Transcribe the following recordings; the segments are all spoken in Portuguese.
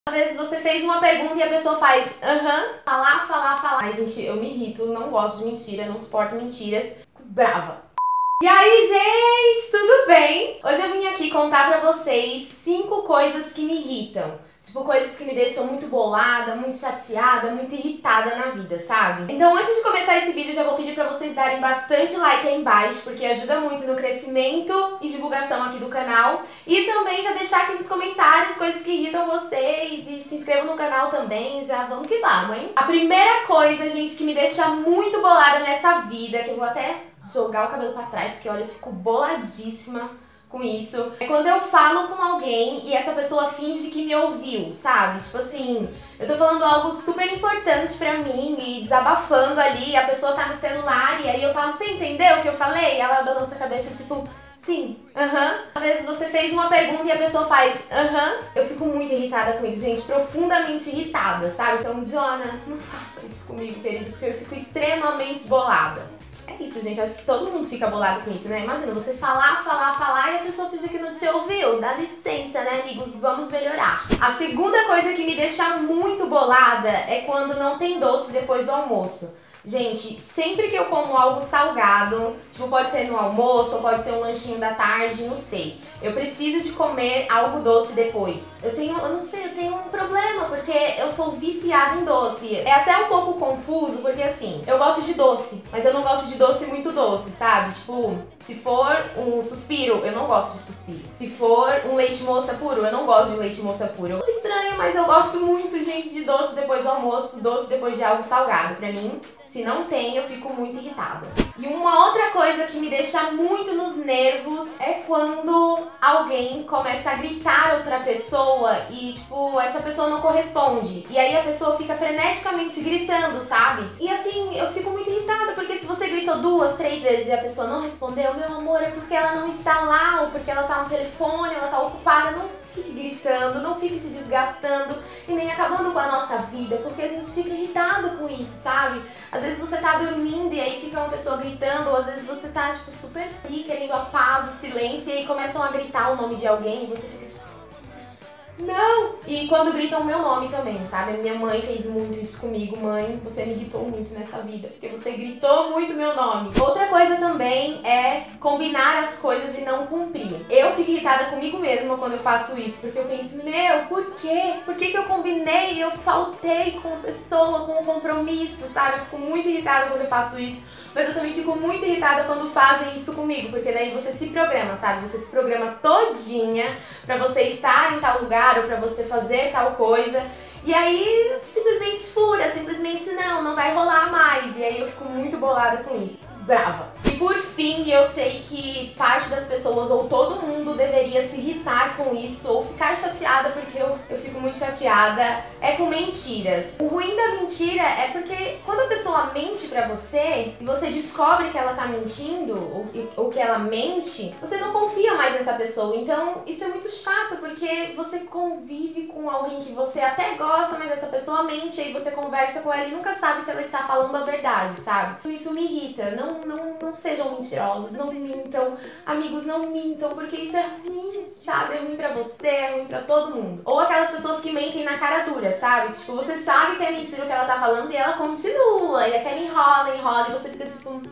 Às vezes você fez uma pergunta e a pessoa faz falar, falar, falar. Ai, gente, eu me irrito, não gosto de mentira, não suporto mentiras. Fico brava. E aí, gente, tudo bem? Hoje eu vim aqui contar pra vocês 5 coisas que me irritam. Tipo, coisas que me deixam muito bolada, muito chateada, muito irritada na vida, sabe? Então, antes de começar esse vídeo, já vou pedir pra vocês darem bastante like aí embaixo, porque ajuda muito no crescimento e divulgação aqui do canal. E também já deixar aqui nos comentários coisas que irritam vocês e se inscrevam no canal também, já vamos que vamos, hein? A primeira coisa, gente, que me deixa muito bolada nessa vida, que eu vou até jogar o cabelo pra trás, porque olha, eu fico boladíssima com isso, é quando eu falo com alguém e essa pessoa finge que me ouviu, sabe? Tipo assim, eu tô falando algo super importante pra mim e desabafando ali, a pessoa tá no celular e aí eu falo, você entendeu o que eu falei? E ela balança a cabeça tipo, sim, Às vezes você fez uma pergunta e a pessoa faz, Eu fico muito irritada com isso, gente, profundamente irritada, sabe? Então, Jonah, não faça isso comigo, querido, porque eu fico extremamente bolada. É isso, gente, acho que todo mundo fica bolado com isso, né? Imagina, você falar, falar, falar e a pessoa finge que não te ouviu. Dá licença, né, amigos? Vamos melhorar. A segunda coisa que me deixa muito bolada é quando não tem doce depois do almoço. Gente, sempre que eu como algo salgado, tipo, pode ser no almoço ou pode ser um lanchinho da tarde, não sei. Eu preciso de comer algo doce depois. Eu não sei, eu tenho um problema, porque eu sou viciada em doce. É até um pouco confuso, porque assim, eu gosto de doce, mas eu não gosto de doce muito doce, sabe? Tipo, se for um suspiro, eu não gosto de suspiro. Se for um leite moça puro, eu não gosto de leite moça puro. É estranho, mas eu gosto muito, gente, de doce depois do almoço, doce depois de algo salgado. Pra mim, se não tem, eu fico muito irritada. E uma outra coisa que me deixa muito nos nervos é quando alguém começa a gritar outra pessoa e, tipo, essa pessoa não corresponde. E aí a pessoa fica freneticamente gritando, sabe? E assim, eu fico muito irritada, porque se você gritou 2, 3 vezes e a pessoa não respondeu, meu amor, é porque ela não está lá, ou porque ela tá no telefone, ela tá ocupada, não fique gritando, não fique se desgastando e nem acabando com a nossa vida, porque a gente fica irritado com isso, sabe? Às vezes você tá dormindo e aí fica uma pessoa gritando, ou às vezes você tá, tipo, super querendo a paz, o silêncio, e aí começam a gritar o nome de alguém e você fica tipo, não! E quando gritam o meu nome também, sabe? A minha mãe fez muito isso comigo. Mãe, você me irritou muito nessa vida, porque você gritou muito meu nome. Outra coisa também é combinar as coisas e não cumprir. Eu fico irritada comigo mesma quando eu faço isso, porque eu penso, meu, por quê? Por que eu combinei? Eu faltei com a pessoa, com o compromisso, sabe? Eu fico muito irritada quando eu faço isso. Mas eu também fico muito irritada quando fazem isso comigo, porque daí você se programa, sabe? Você se programa todinha pra você estar em tal lugar ou pra você fazer tal coisa. E aí simplesmente fura, simplesmente não vai rolar mais. E aí eu fico muito bolada com isso, brava. E por fim, eu sei que parte das pessoas ou todo mundo deveria se irritar com isso ou ficar chateada, porque eu fico muito chateada, é com mentiras. O ruim da mentira é porque quando a pessoa mente pra você e você descobre que ela tá mentindo ou que ela mente, você não confia mais nessa pessoa. Então isso é muito chato, porque você convive com alguém que você até gosta, mas essa pessoa mente, aí você conversa com ela e nunca sabe se ela está falando a verdade, sabe? Isso me irrita. Não sejam mentirosos, não mintam. Amigos, não mintam, porque isso é ruim, sabe? É ruim pra você, é ruim pra todo mundo. Ou aquelas pessoas que mentem na cara dura, sabe? Tipo, você sabe que é mentira o que ela tá falando e ela continua. E aquela enrola, e você fica tipo,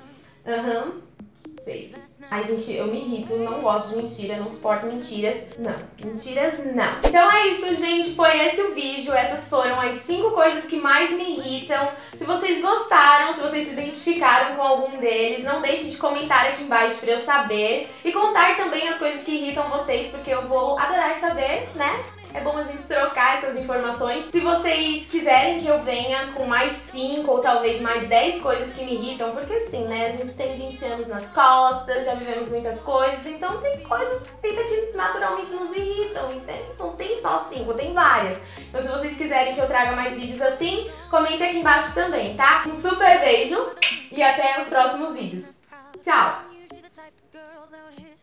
sei. Ai, gente, eu me irrito, não gosto de mentira, não suporto mentiras. Não, mentiras não. Então é isso, gente, foi esse o vídeo. Essas foram as 5 coisas que mais me irritam. Se vocês gostaram, se vocês se identificaram com algum deles, não deixem de comentar aqui embaixo pra eu saber. E contar também as coisas que irritam vocês, porque eu vou adorar saber, né? É bom a gente trocar essas informações. Se vocês quiserem que eu venha com mais 5 ou talvez mais 10 coisas que me irritam, porque assim, né, a gente tem 20 anos nas costas, já vivemos muitas coisas, então tem coisas na vida que naturalmente nos irritam, entende? Não tem só 5, tem várias. Então se vocês quiserem que eu traga mais vídeos assim, comentem aqui embaixo também, tá? Um super beijo e até os próximos vídeos. Tchau!